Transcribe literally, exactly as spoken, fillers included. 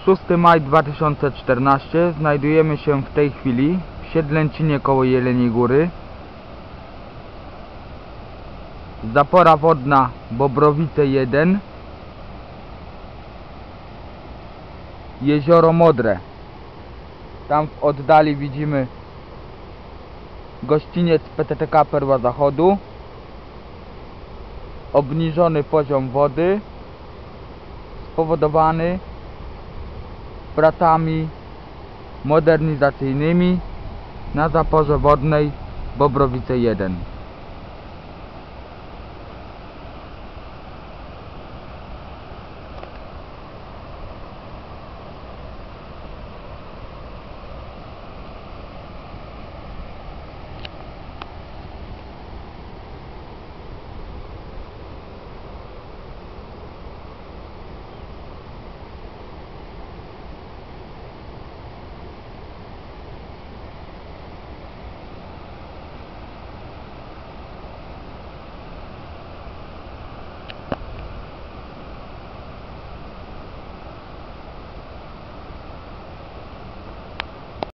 szósty maja dwa tysiące czternastego. Znajdujemy się w tej chwili w Siedlęcinie koło Jeleniej Góry. Zapora wodna Bobrowice jeden. Jezioro Modre. Tam w oddali widzimy gościniec P T T K Perła Zachodu. Obniżony poziom wody spowodowany pracami modernizacyjnymi na zaporze wodnej Bobrowice jeden.